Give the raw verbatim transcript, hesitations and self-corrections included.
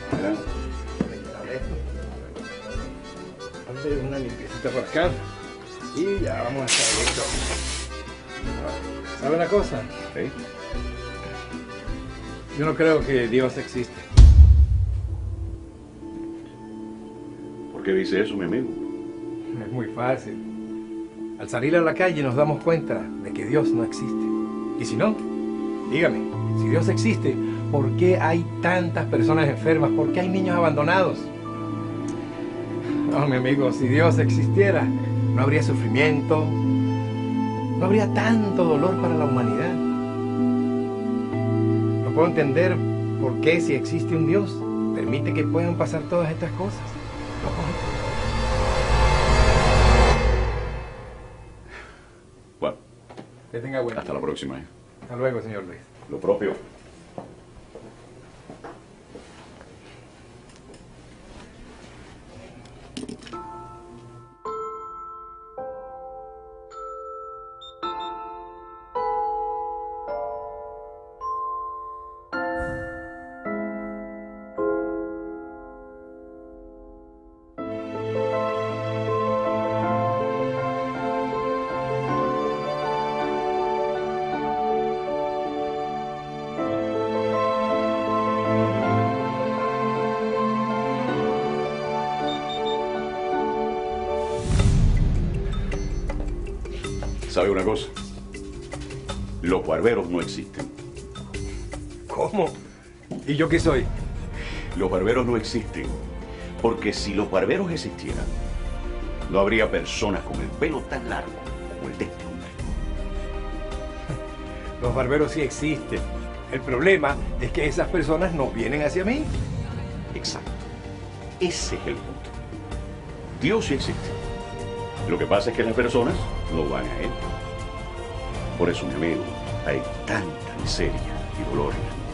Verán. Hazle una limpiecita por acá. Y ya vamos a estar listos. ¿Sabe una cosa? ¿Sí? Yo no creo que Dios existe. ¿Por qué dice eso, mi amigo? Es muy fácil. Al salir a la calle nos damos cuenta de que Dios no existe. Y si no, dígame, si Dios existe, ¿por qué hay tantas personas enfermas? ¿Por qué hay niños abandonados? No, mi amigo, si Dios existiera, no habría sufrimiento, no habría tanto dolor para la humanidad. No puedo entender por qué, si existe un Dios, permite que puedan pasar todas estas cosas. No puedo entender. Bueno, Que tenga buen hasta día. la próxima. ¿eh? Hasta luego, señor Luis. Lo propio. ¿Sabe una cosa? Los barberos no existen. ¿Cómo? ¿Y yo qué soy? Los barberos no existen. Porque si los barberos existieran, no habría personas con el pelo tan largo como el de este hombre. Los barberos sí existen. El problema es que esas personas no vienen hacia mí. Exacto. Ese es el punto. Dios sí existe. Lo que pasa es que las personas no van a Él. Por eso, mi amigo, hay tanta miseria y dolor en el mundo.